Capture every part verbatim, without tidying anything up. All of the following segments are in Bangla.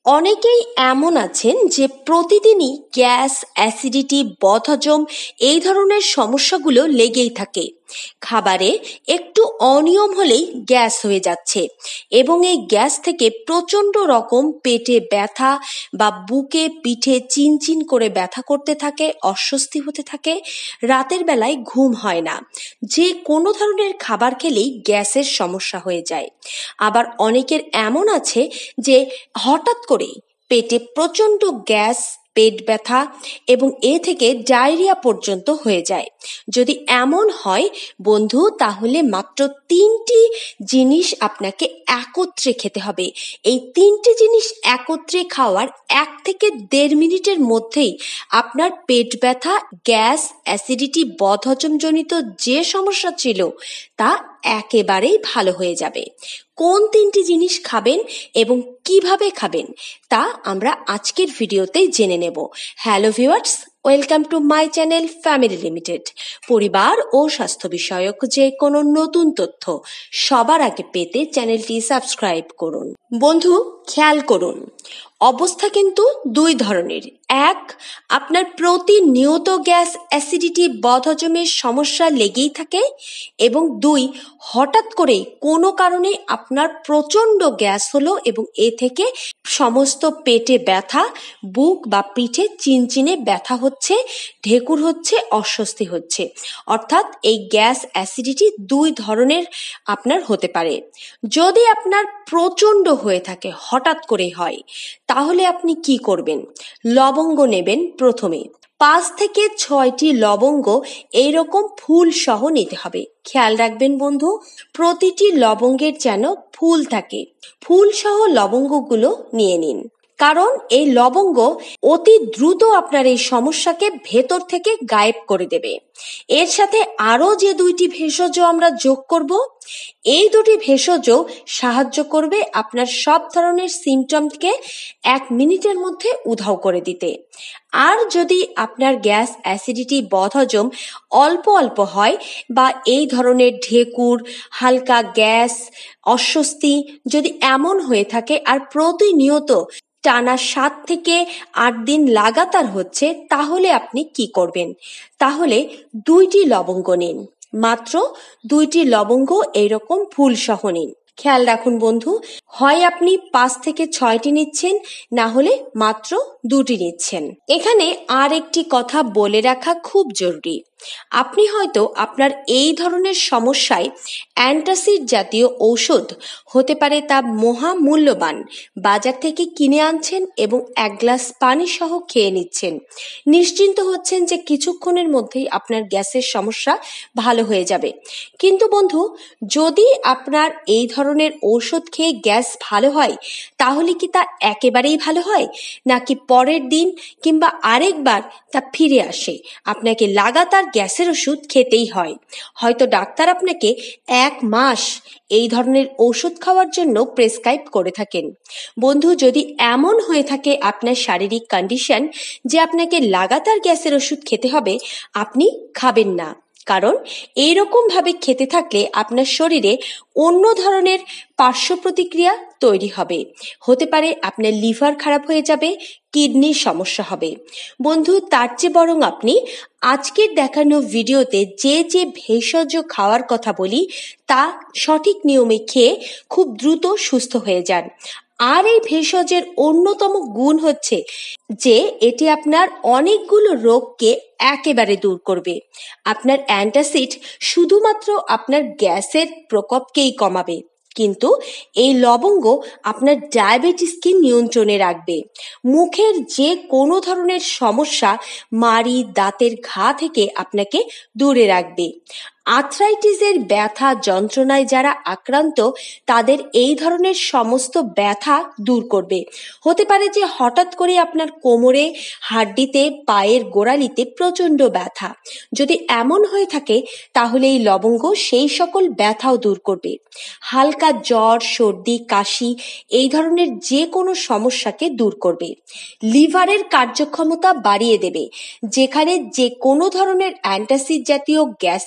অনেকেই এমন আছেন যে প্রতিদিনই গ্যাস, অ্যাসিডিটি, বদহজম এই ধরনের সমস্যাগুলো লেগেই থাকে। খাবারে একটু অনিয়ম হলেই গ্যাস হয়ে যাচ্ছে এবং এই গ্যাস থেকে প্রচণ্ড রকম পেটে ব্যথা বা বুকে পিঠে চিনচিন করে ব্যথা করতে থাকে, অস্বস্তি হতে থাকে, রাতের বেলায় ঘুম হয় না। যে কোনো ধরনের খাবার খেলেই গ্যাসের সমস্যা হয়ে যায়। আবার অনেকের এমন আছে যে হঠাৎ করে পেটে প্রচণ্ড গ্যাস, পেট ব্যথা এবং এ থেকে ডায়রিয়া পর্যন্ত হয়ে যায়। যদি এমন হয় বন্ধু, তাহলে মাত্র তিনটি জিনিস আপনাকে একত্রে খেতে হবে। এই তিনটি জিনিস একত্রে খাওয়ার এক থেকে দেড় মিনিটের মধ্যেই আপনার পেট ব্যথা, গ্যাস, অ্যাসিডিটি, বদহজমজনিত যে সমস্যা ছিল তা একেবারেই ভালো হয়ে যাবে। কোন তিনটি জিনিস খাবেন এবং কিভাবে খাবেন তা আমরা আজকের ভিডিওতে জেনে নেব। Hello viewers, welcome to my channel family limited. পরিবার ও স্বাস্থ্য বিষয়ক যে কোনো নতুন তথ্য সবার আগে পেতে চ্যানেলটি সাবস্ক্রাইব করুন। বন্ধু, খেয়াল করুন, অবস্থা কিন্তু দুই ধরনের। এক, আপনার প্রতিনিয়ত গ্যাস, অ্যাসিডিটি, বদহজমের সমস্যা লেগেই থাকে, এবং দুই, হঠাৎ করে কোনো কারণে আপনার প্রচণ্ড গ্যাস হলো এবং এ থেকে সমস্ত পেটে ব্যথা, বুক বা পিঠে চিনচিনে ব্যথা হচ্ছে, ঢেকুর হচ্ছে, অস্বস্তি হচ্ছে। অর্থাৎ এই গ্যাস, অ্যাসিডিটি দুই ধরনের আপনার হতে পারে। যদি আপনার প্রচণ্ড হয়ে থাকে, হঠাৎ করে হয়, তাহলে আপনি কি করবেন? লবঙ্গ নেবেন প্রথমে। পাঁচ থেকে ছয়টি লবঙ্গ এইরকম ফুল সহ নিতে হবে। খেয়াল রাখবেন বন্ধু, প্রতিটি লবঙ্গের যেন ফুল থাকে। ফুল সহ লবঙ্গগুলো নিয়ে নিন, কারণ এই লবঙ্গ অতি দ্রুত আপনার এই সমস্যাকে ভেতর থেকে গায়েব করে দেবে। এর সাথে আরও যে দুইটি ভেষজ আমরা যোগ করব, এই দুটি ভেষজ সাহায্য করবে আপনার সব ধরনের সিমটমকে এক মিনিটের মধ্যে উধাও করে দিতে। আর যদি আপনার গ্যাস, অ্যাসিডিটি, বদহজম অল্প অল্প হয় বা এই ধরনের ঢেকুর, হালকা গ্যাস, অস্বস্তি যদি এমন হয়ে থাকে আর প্রতিনিয়ত টানা সাত থেকে আট দিন লাগাতার হচ্ছে, তাহলে আপনি কি করবেন? তাহলে দুইটি লবঙ্গ নিন, মাত্র দুইটি লবঙ্গ এইরকম ফুল সহ নিন। খেয়াল রাখুন বন্ধু, হয় আপনি পাঁচ থেকে ছয়টি নিচ্ছেন, না হলে মাত্র দুটি নিচ্ছেন। এখানে আর একটি কথা বলে রাখা খুব জরুরি। আপনি হয়তো আপনার এই ধরনের সমস্যায় অ্যান্টাসিড জাতীয় ঔষধ হতে পারে তা মহামূল্যবান বাজার থেকে কিনে আনছেন এবং এক গ্লাস পানি সহ খেয়ে নিচ্ছেন। নিশ্চিন্ত হচ্ছেন যে কিছুক্ষণের মধ্যেই আপনার গ্যাসের সমস্যা ভালো হয়ে যাবে। কিন্তু বন্ধু, যদি আপনার এই ধরনের ঔষধ খেয়ে গ্যাস ভালো হয়, তাহলে কি তা একেবারেই ভালো হয়, নাকি পরের দিন কিংবা আরেকবার তা ফিরে আসে? আপনাকে লাগাতার গ্যাসের ওষুধ খেতেই হয়। হয়তো ডাক্তার আপনাকে এক মাস এই ধরনের ওষুধ খাওয়ার জন্য প্রেসক্রাইব করে থাকেন। বন্ধু, যদি এমন হয়ে থাকে আপনার শারীরিক কন্ডিশন যে আপনাকে লাগাতার গ্যাসের ওষুধ খেতে হবে, আপনি খাবেন না। কারণ এইরকম ভাবে খেতে থাকলে আপনার শরীরে অন্য ধরনের পার্শ্ব প্রতিক্রিয়া তৈরি হবে। হতে পারে আপনার লিভার খারাপ হয়ে যাবে, কিডনির সমস্যা হবে। বন্ধু, তার চেয়ে বরং আপনি আজকের দেখানো ভিডিওতে যে যে ভেষজ খাওয়ার কথা বলি তা সঠিক নিয়মে খেয়ে খুব দ্রুত সুস্থ হয়ে যান। আর এই ভেষজের অন্যতম গুণ হচ্ছে যে এটি আপনার অনেকগুলো রোগকে একেবারে দূর করবে। আপনার অ্যান্টাসিড শুধুমাত্র আপনার গ্যাসের প্রকোপকেই কমাবে, কিন্তু এই লবঙ্গ আপনার ডায়াবেটিসকে নিয়ন্ত্রণে রাখবে। মুখের যে কোনো ধরনের সমস্যা, মাড়ি, দাঁতের ঘা থেকে আপনাকে দূরে রাখবে। আর্থ্রাইটিসের ব্যথা যন্ত্রণায় যারা আক্রান্ত, তাদের এই ধরনের সমস্ত ব্যথা দূর করবে। হতে পারে যে হঠাৎ করে আপনার কোমরে, হাড্ডিতে, পায়ের গোড়ালিতে প্রচণ্ড ব্যথা। যদি এমন হয়ে থাকে, তাহলে এই লবঙ্গ সেই সকল ব্যথাও দূর করবে। হালকা জ্বর, সর্দি, কাশি এই ধরনের যে কোনো সমস্যাকে দূর করবে। লিভারের কার্যক্ষমতা বাড়িয়ে দেবে। যেখানে যে কোনো ধরনের অ্যান্টাসিড জাতীয় গ্যাসের ট্যাবলেট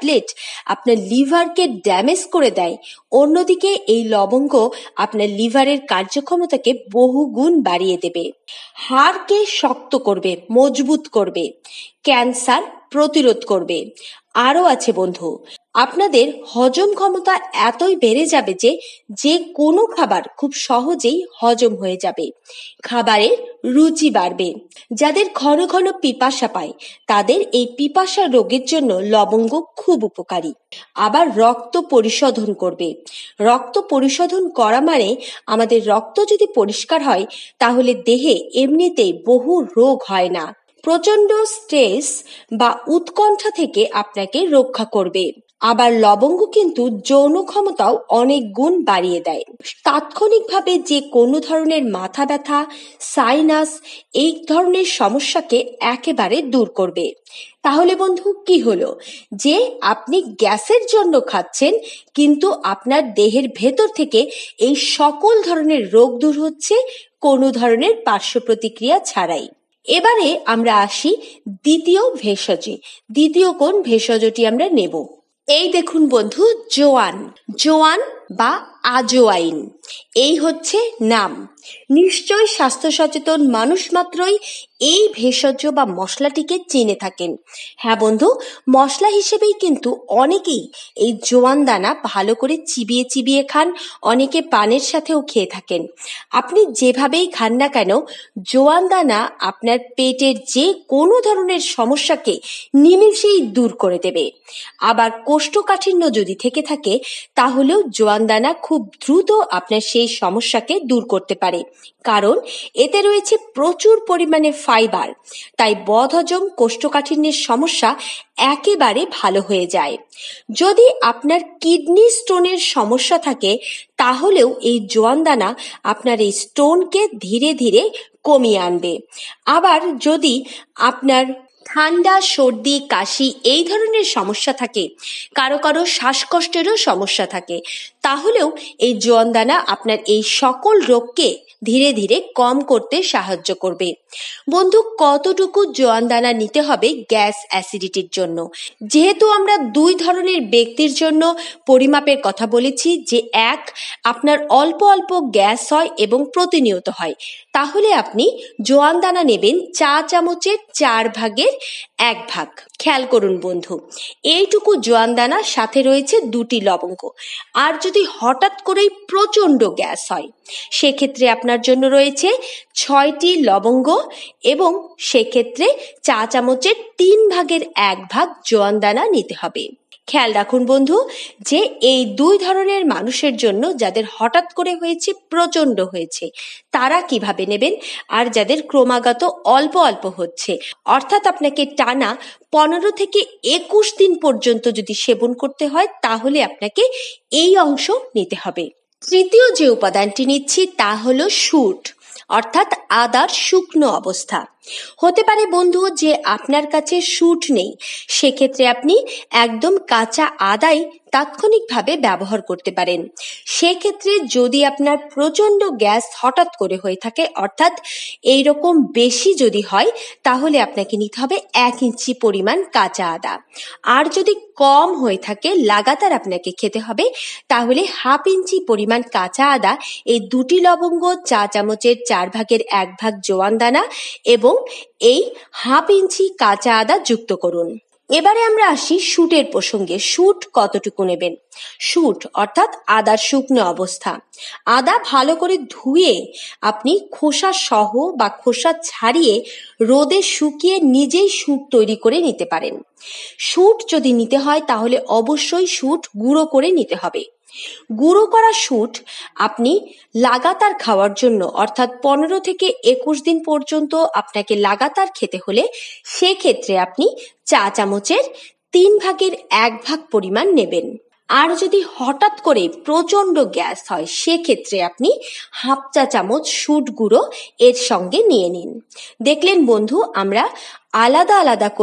ট্যাবলেট আপনার লিভারকে ড্যামেজ করে দেয়, অন্যদিকে এই লবঙ্গ আপনার লিভারের কার্যক্ষমতাকে বহু গুণ বাড়িয়ে দেবে, হাড়কে শক্ত করবে, মজবুত করবে, ক্যান্সার প্রতিরোধ করবে। আরও আছে বন্ধু, আপনাদের হজম ক্ষমতা এতই বেড়ে যাবে যে যে কোনো খাবার খুব সহজেই হজম হয়ে যাবে, খাবারের রুচি বাড়বে। যাদের ঘন ঘন পিপাসা পায় তাদের এই পিপাসা রোগের জন্য লবঙ্গ খুব উপকারী। আবার রক্ত পরিশোধন করবে। রক্ত পরিশোধন করা মানে আমাদের রক্ত যদি পরিষ্কার হয় তাহলে দেহে এমনিতেই বহু রোগ হয় না। প্রচন্ড স্ট্রেস বা উৎকণ্ঠা থেকে আপনাকে রক্ষা করবে। আবার লবঙ্গ কিন্তু যৌন ক্ষমতাও অনেক গুণ বাড়িয়ে দেয়। তাৎক্ষণিকভাবে যে কোনো ধরনের মাথা ব্যথা, সাইনাস এই ধরনের সমস্যাকে একেবারে দূর করবে। তাহলে বন্ধু কি হলো, যে আপনি গ্যাসের জন্য খাচ্ছেন কিন্তু আপনার দেহের ভেতর থেকে এই সকল ধরনের রোগ দূর হচ্ছে কোনো ধরনের পার্শ্ব প্রতিক্রিয়া ছাড়াই। এবারে আমরা আসি দ্বিতীয় ভেষজে। দ্বিতীয় কোন ভেষজটি আমরা নেব, এই দেখুন বন্ধু, জোয়ান। জোয়ান বা আজওয়াইন, এই হচ্ছে নাম। নিশ্চয় স্বাস্থ্য সচেতন মানুষ মাত্রই এই ভেষজ বা মশলাটিকে চিনে থাকেন। হ্যাঁ বন্ধু, মশলা হিসেবেই কিন্তু অনেকেই এই জোয়ান দানা ভালো করে চিবিয়ে চিবিয়ে খান, অনেকে পানের সাথেও খেয়ে থাকেন। আপনি যেভাবেই খান না কেন, জোয়ান দানা আপনার পেটের যে কোনো ধরনের সমস্যাকে নিমেষেই দূর করে দেবে। আবার কোষ্ঠকাঠিন্য যদি থেকে থাকে তাহলেও জোয়ান দানা খুব দ্রুত আপনার সেই সমস্যাকে দূর করতে পারে, কারণ এতে রয়েছে প্রচুর পরিমাণে ফাইবার। তাই বদহজম, কোষ্ঠকাঠিন্যের সমস্যা একেবারে ভালো হয়ে যায়। যদি আপনার কিডনি স্টোনের সমস্যা থাকে তাহলেও এই জোয়ান দানা আপনার এই স্টোনকে ধীরে ধীরে কমিয়ে আনবে। আবার যদি আপনার ঠান্ডা, সর্দি, কাশি এই ধরনের সমস্যা থাকে, কারো কারো শ্বাসকষ্টেরও সমস্যা থাকে, তাহলেও এই জোয়ান দানা আপনার এই সকল রোগকে ধীরে ধীরে কম করতে সাহায্য করবে। বন্ধু, কতটুকু জোয়ান দানা নিতে হবে গ্যাস অ্যাসিডিটির জন্য? যেহেতু আমরা দুই ধরনের ব্যক্তির জন্য পরিমাপের কথা বলেছি, যে এক আপনার অল্প অল্প গ্যাস হয় এবং প্রতিনিয়ত হয়, তাহলে আপনি জোয়ান দানা নেবেন চা চামচের চার ভাগের এক ভাগ। খেয়াল করুন বন্ধু, এইটুকু জোয়ান দানা, সাথে রয়েছে দুটি লবঙ্গ। আর যদি হঠাৎ করেই প্রচন্ড গ্যাস হয় সেক্ষেত্রে আপনার জন্য রয়েছে ছয়টি লবঙ্গ এবং সেক্ষেত্রে চা চামচের তিন ভাগের এক ভাগ জোয়ান দানা নিতে হবে। খেয়াল রাখুন বন্ধু, যে এই দুই ধরনের মানুষের জন্য, যাদের হঠাৎ করে হয়েছে, প্রচন্ড হয়েছে, তারা কিভাবে নেবেন, আর যাদের ক্রমাগত অল্প অল্প হচ্ছে, অর্থাৎ আপনাকে টানা পনেরো থেকে একুশ দিন পর্যন্ত যদি সেবন করতে হয় তাহলে আপনাকে এই অংশ নিতে হবে। তৃতীয় যে উপাদানটি নিচ্ছি তা হলো শুঁট, অর্থাৎ আদার শুকনো অবস্থা। হতে পারে বন্ধু যে আপনার কাছে শুঁট নেই, সেক্ষেত্রে আপনি একদম কাঁচা আদাই তাৎক্ষণিকভাবে ব্যবহার করতে পারেন। সেক্ষেত্রে যদি আপনার প্রচন্ড গ্যাস হঠাৎ করে হয়ে থাকে, অর্থাৎ এইরকম বেশি যদি হয়, তাহলে আপনাকে নিতে হবে এক ইঞ্চি পরিমাণ কাঁচা আদা। আর যদি কম হয়ে থাকে, লাগাতার আপনাকে খেতে হবে, তাহলে হাফ ইঞ্চি পরিমাণ কাঁচা আদা, এই দুটি লবঙ্গ, চা চামচের চার ভাগের এক ভাগ জোয়ান দানা এবং এই হাফ ইঞ্চি কাঁচা আদা যুক্ত করুন। এবারে আমরা আসি শুঁটের প্রসঙ্গে। শুঁট কতটুকু নেবেন? শুঁট অর্থাৎ আদার শুকনো অবস্থা। আদা ভালো করে ধুয়ে আপনি খোসা সহ বা খোসা ছাড়িয়ে রোদে শুকিয়ে নিজেই শুঁট তৈরি করে নিতে পারেন। শুঁট যদি নিতে হয় তাহলে অবশ্যই শুঁট গুঁড়ো করে নিতে হবে। গুঁড়ো করা শুঁট আপনি লাগাতার খাওয়ার জন্য, অর্থাৎ পনেরো থেকে একুশ দিন পর্যন্ত আপনাকে লাগাতার খেতে হলে সেক্ষেত্রে আপনি চা চামচের তিন ভাগের এক ভাগ পরিমাণ নেবেন। আর যদি হঠাৎ করে প্রচন্ড গ্যাস হয় সেক্ষেত্রে আপনি হাফ চা চামচ শুঁট গুঁড়ো এর সঙ্গে নিয়ে নিন। দেখলেন বন্ধু, আমরা আলাদা আলাদা করে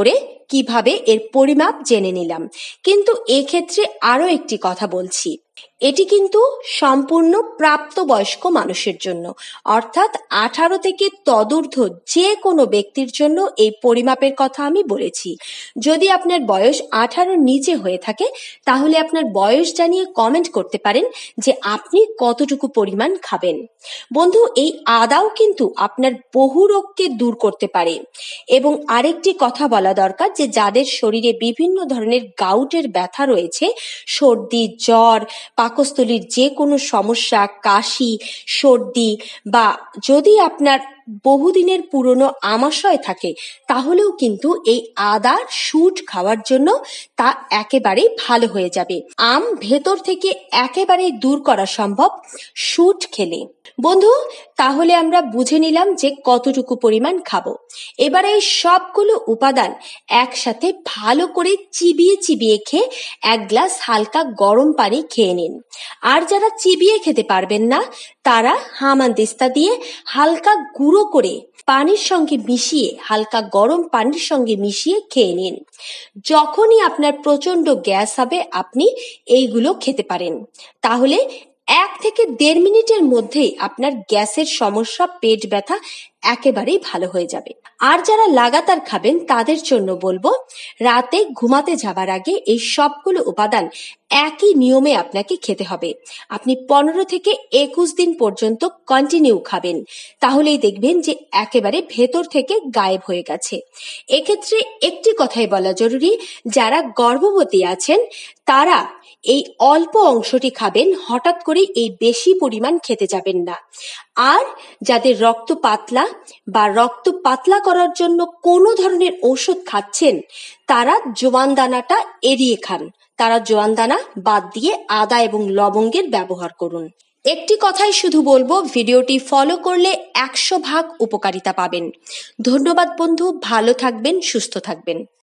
কিভাবে এর পরিমাপ জেনে নিলাম, কিন্তু এক্ষেত্রে আরো একটি কথা বলছি, এটি কিন্তু সম্পূর্ণ প্রাপ্তবয়স্ক মানুষের জন্য, অর্থাৎ আঠারো থেকে তদূর্ধ্ব যে কোনো ব্যক্তির জন্য এই পরিমাপের কথা আমি বলেছি। যদি আপনার বয়স আঠারোর নিচে হয়ে থাকে তাহলে আপনার বয়স জানিয়ে কমেন্ট করতে পারেন যে আপনি কতটুকু পরিমাণ খাবেন। বন্ধু, এই আদাও কিন্তু আপনার বহু রোগকে দূর করতে পারে। এবং আরেকটি কথা বলা দরকার যে যাদের শরীরে বিভিন্ন ধরনের গাউটের ব্যথা রয়েছে, সর্দি, জ্বর, পাকস্থলীর যে কোনো সমস্যা, কাশি, সর্দি, বা যদি আপনার বহুদিনের পুরনো আমাশয় থাকে তাহলেও কিন্তু এই আদার শুট খাওয়ার জন্য তা একেবারেই ভালো হয়ে যাবে। আম ভেতর থেকে একেবারেই দূর করা সম্ভব শুট খেলে। বন্ধু, তাহলে আমরা বুঝে নিলাম যে কতটুকু পরিমাণ খাবো। এবারে এই সবগুলো উপাদান একসাথে ভালো করে চিবিয়ে চিবিয়ে খেয়ে এক গ্লাস হালকা গরম পানি খেয়ে নিন। আর যারা চিবিয়ে খেতে পারবেন না তারা হামানদিস্তা দিয়ে হালকা গুঁড়ো করে পানির সঙ্গে মিশিয়ে হালকা গরম পানির সঙ্গে মিশিয়ে খেয়ে নিন। যখনই আপনার প্রচন্ড গ্যাস হবে আপনি এইগুলো খেতে পারেন। তাহলে এক থেকে দেড় মিনিটের মধ্যেই আপনার গ্যাসের সমস্যা, পেট ব্যথা একেবারেই ভালো হয়ে যাবে। আর যারা লাগাতার খাবেন তাদের জন্য বলবো, রাতে ঘুমাতে যাবার আগে এই সবগুলো উপাদান একই নিয়মে আপনাকে খেতে হবে। আপনি পনেরো থেকে একুশ দিন পর্যন্ত কন্টিনিউ খাবেন, তাহলেই দেখবেন যে একেবারে ভেতর থেকে গায়েব হয়ে গেছে। এক্ষেত্রে একটি কথাই বলা জরুরি, যারা গর্ভবতী আছেন তারা এই অল্প অংশটি খাবেন, হঠাৎ করে এই বেশি পরিমাণ খেতে যাবেন না। আর যাদের রক্ত পাতলা বা রক্ত পাতলা করার জন্য কোনো ধরনের ওষুধ খাচ্ছেন তারা জোয়ান দানাটা এড়িয়ে খান, তারা জোয়ান দানা বাদ দিয়ে আদা এবং লবঙ্গের ব্যবহার করুন। একটি কথাই শুধু বলবো, ভিডিওটি ফলো করলে একশো ভাগ উপকারিতা পাবেন। ধন্যবাদ বন্ধু, ভালো থাকবেন, সুস্থ থাকবেন।